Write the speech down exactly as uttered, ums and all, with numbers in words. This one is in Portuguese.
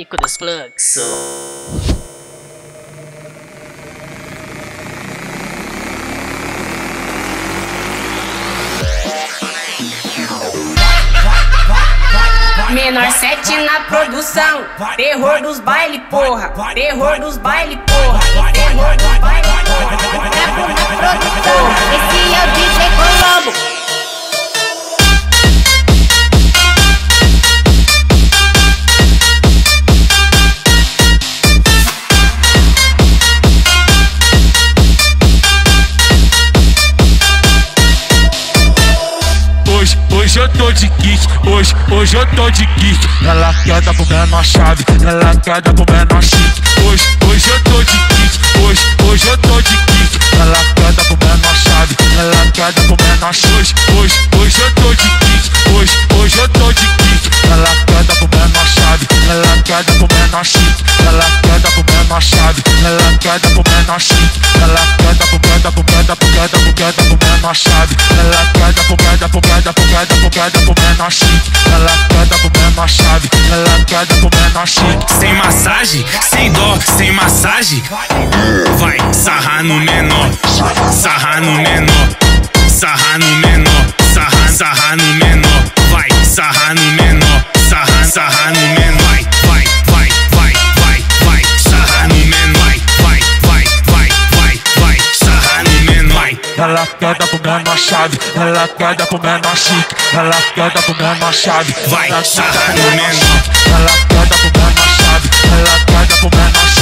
Pânico dos Fluxos. Menor sete na produção, terror dos baile, porra, terror dos baile, porra, terror dos baile, porra. Treco na produção, esse é o D J Colombo. Hoje, hoje eu tô de kit, hoje, hoje eu tô de kit. Ela quer dar pro menor chave, ela quer dar pro menor chique. Hoje, hoje eu tô de kit, hoje, hoje eu tô de kit. Ela quer dar pro menor chave, ela quer dar pro menor chique. Hoje, hoje eu tô de kit, hoje, hoje eu tô de kit. Ela quer dar pro menor chave, ela quer dar pro menor chique. Ela quer dar pro menor chave, ela quer dar pro menor chique. Ela quer dar pro quer dar pro quer dar pro quer dar pro quer dar pro menor chave. Ela quer dar pro quer dar pro quer dar pro quer dar pro quer dar pro menor chique. Ela quer dar pro menor chave, ela quer dar pro menor chique. Sem massagem, sem dó, sem massagem. Vai sarrar no menor, sarrar no menor, sarrar no menor, sarrar, sarrar no menor. Vai sarrar no menor, sarrar, sarrar no menor. Vai, vai, vai, vai, vai, sarrar no menor. Vai, vai, vai, vai, vai, sarrar no menor. Ela quer dar pro menor chave, ela quer dar pro menor chique. Ela quer dar pro menor chave, vai sarrar no menor. Ela quer dar pro menor chave, ela quer dar pro menor chique.